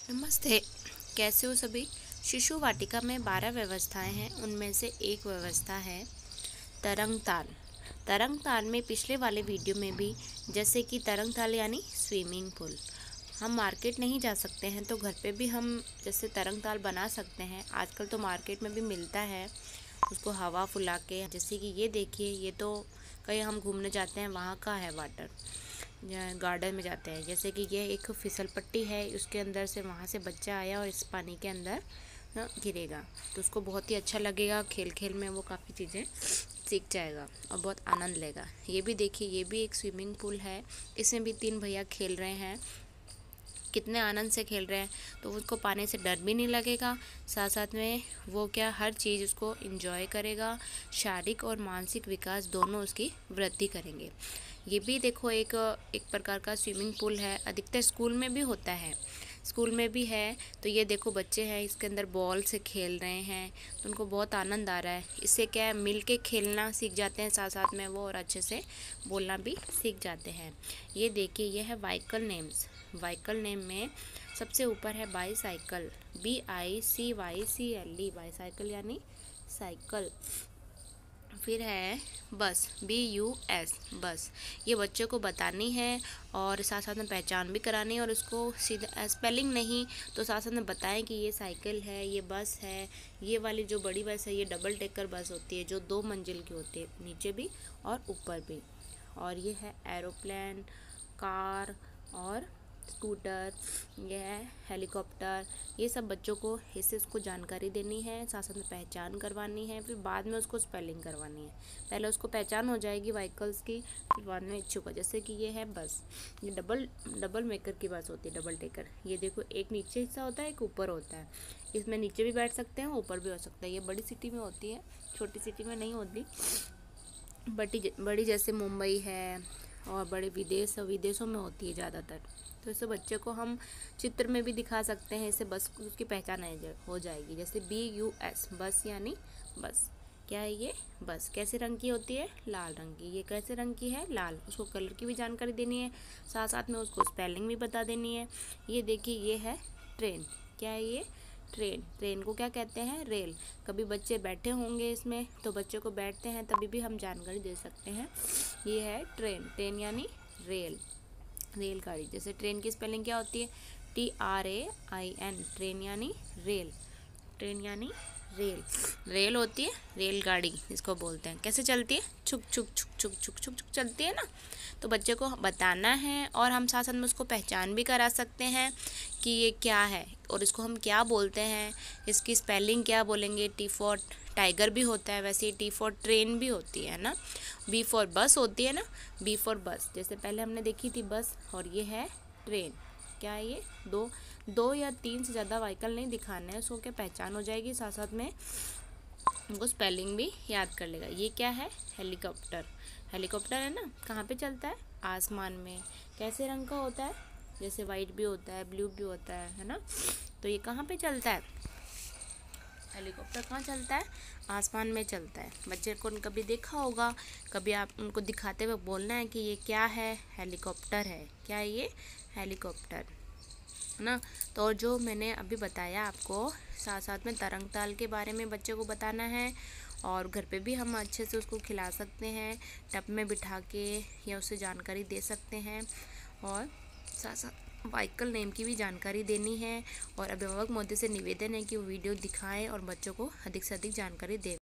नमस्ते। कैसे हो सभी। शिशु वाटिका में 12 व्यवस्थाएं हैं। उनमें से एक व्यवस्था है तरंग ताल। तरंग ताल में पिछले वाले वीडियो में भी, जैसे कि तरंग ताल यानी स्विमिंग पूल, हम मार्केट नहीं जा सकते हैं तो घर पे भी हम जैसे तरंग ताल बना सकते हैं। आजकल तो मार्केट में भी मिलता है, उसको हवा फुला के। जैसे कि ये देखिए, ये तो कहीं हम घूमने जाते हैं वहाँ का है वाटर, गार्डन में जाते हैं। जैसे कि ये एक फिसल पट्टी है, उसके अंदर से वहाँ से बच्चा आया और इस पानी के अंदर गिरेगा तो उसको बहुत ही अच्छा लगेगा। खेल खेल में वो काफ़ी चीज़ें सीख जाएगा और बहुत आनंद लेगा। ये भी देखिए, ये भी एक स्विमिंग पूल है। इसमें भी 3 भैया खेल रहे हैं, कितने आनंद से खेल रहे हैं। तो उसको पानी से डर भी नहीं लगेगा, साथ साथ में वो क्या हर चीज़ उसको एंजॉय करेगा। शारीरिक और मानसिक विकास दोनों उसकी वृद्धि करेंगे। ये भी देखो एक प्रकार का स्विमिंग पूल है। अधिकतर स्कूल में भी होता है, स्कूल में भी है। तो ये देखो बच्चे हैं, इसके अंदर बॉल से खेल रहे हैं तो उनको बहुत आनंद आ रहा है। इससे क्या है, मिल के खेलना सीख जाते हैं, साथ साथ में वो और अच्छे से बोलना भी सीख जाते हैं। ये देखिए, ये है व्हीकल नेम्स। व्हीकल नेम में सबसे ऊपर है बाईसाइकिल, BICYCLE, बाईसाइकिल यानी साइकिल। फिर है बस, BUS, बस। ये बच्चों को बतानी है और साथ साथ में पहचान भी करानी है, और उसको सीधा स्पेलिंग नहीं तो साथ साथ में बताएं कि ये साइकिल है, ये बस है। ये वाली जो बड़ी बस है, ये डबल डेकर बस होती है जो 2 मंजिल की होती है, नीचे भी और ऊपर भी। और ये है एरोप्लेन, कार और स्कूटर, ये है हेलीकॉप्टर। ये सब बच्चों को इससे उसको जानकारी देनी है, साथ साथ में पहचान करवानी है, फिर बाद में उसको स्पेलिंग करवानी है। पहले उसको पहचान हो जाएगी व्हीकल्स की, फिर बाद में इच्छुक है। जैसे कि ये है बस, ये डबल मेकर की बस होती है, डबल टेकर। ये देखो, एक नीचे हिस्सा होता है, एक ऊपर होता है। इसमें नीचे भी बैठ सकते हैं, ऊपर भी हो सकता है। ये बड़ी सिटी में होती है, छोटी सिटी में नहीं होती। बड़ी जैसे मुंबई है और बड़े विदेशों में होती है ज़्यादातर। तो इसे बच्चे को हम चित्र में भी दिखा सकते हैं, इससे बस उसकी पहचान हो जाएगी। जैसे BUS, बस यानी बस। क्या है ये बस? कैसे रंग की होती है? लाल रंग की। ये कैसे रंग की है? लाल। उसको कलर की भी जानकारी देनी है, साथ साथ में उसको स्पेलिंग भी बता देनी है। ये देखिए, ये है ट्रेन। क्या है ये? ट्रेन। ट्रेन को क्या कहते हैं? रेल। कभी बच्चे बैठे होंगे इसमें तो बच्चों को बैठते हैं तभी भी हम जानकारी दे सकते हैं। ये है ट्रेन। ट्रेन यानी रेल, रेलगाड़ी। जैसे ट्रेन की स्पेलिंग क्या होती है? TRAIN, ट्रेन यानी रेल। ट्रेन यानी रेल। रेल होती है रेलगाड़ी, इसको बोलते हैं। कैसे चलती है? छुक छुक छुक छुक छुक छुक छुक चलती है ना। तो बच्चे को बताना है और हम साथ साथ में उसको पहचान भी करा सकते हैं कि ये क्या है और इसको हम क्या बोलते हैं, इसकी स्पेलिंग क्या बोलेंगे। T फॉर टाइगर भी होता है, वैसे ही T फॉर ट्रेन भी होती है ना। B फॉर बस होती है ना, B फॉर बस। जैसे पहले हमने देखी थी बस, और ये है ट्रेन। क्या है ये? दो या 3 से ज़्यादा व्हीकल नहीं दिखाने हैं, उसको क्या पहचान हो जाएगी, साथ साथ में उनको स्पेलिंग भी याद कर लेगा। ये क्या है? हेलीकॉप्टर। हेलीकॉप्टर है ना, कहाँ पे चलता है? आसमान में। कैसे रंग का होता है? जैसे वाइट भी होता है, ब्लू भी होता है ना। तो ये कहाँ पे चलता है? हेलीकॉप्टर कहाँ चलता है? आसमान में चलता है। बच्चे को कभी देखा होगा, कभी आप उनको दिखाते हुए बोलना है कि ये क्या है? हेलीकॉप्टर है। क्या है ये? हेलीकॉप्टर ना। तो और जो मैंने अभी बताया आपको, साथ साथ में तरंग ताल के बारे में बच्चे को बताना है, और घर पे भी हम अच्छे से उसको खिला सकते हैं, टब में बिठा के, या उसे जानकारी दे सकते हैं। और साथ साथ व्हीकल नेम की भी जानकारी देनी है। और अभिभावक महोदय से निवेदन है कि वो वीडियो दिखाएं और बच्चों को अधिक से अधिक जानकारी दें।